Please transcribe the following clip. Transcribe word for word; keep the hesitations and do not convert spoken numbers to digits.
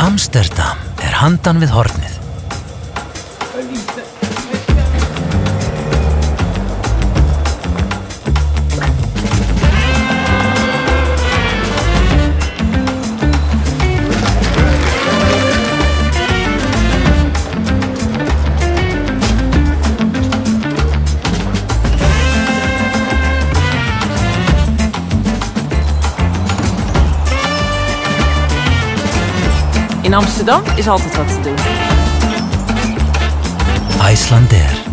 Amsterdam er handan við hornið. In Amsterdam is altijd wat te doen. Icelandair.